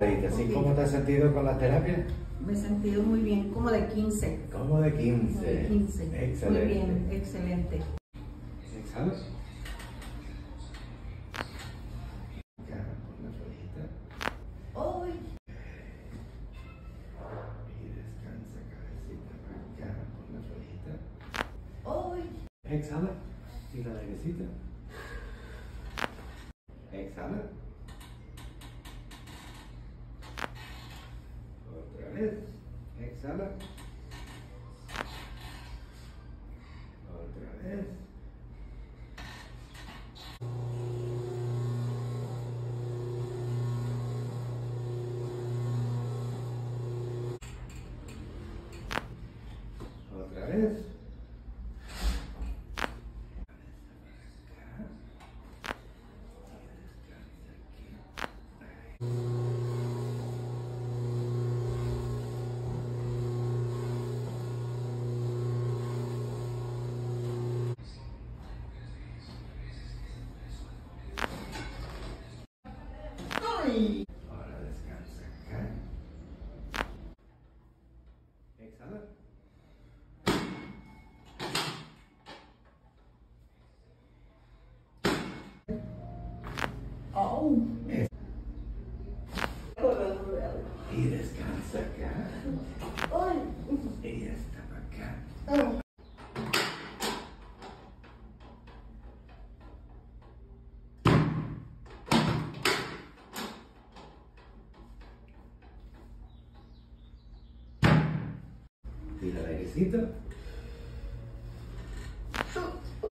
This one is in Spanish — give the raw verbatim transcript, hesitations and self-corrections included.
¿Así Ok. cómo te has sentido con la terapia? Me he sentido muy bien, como de quince. Como de Como quince. de quince. Excelente. Muy bien, excelente. Exhala. Acá, con la rodillita. Hoy. Y descansa, cabecita. Acá, con la rodillita. Hoy. Exhala. Y la nervecita. Exhala. Otra vez. Exhala. Otra vez. Otra vez. Ay. Ahora descansa acá. Exhala. Oh. Y descansa acá. Ay. Y está para acá. Oh. Tira el airecito.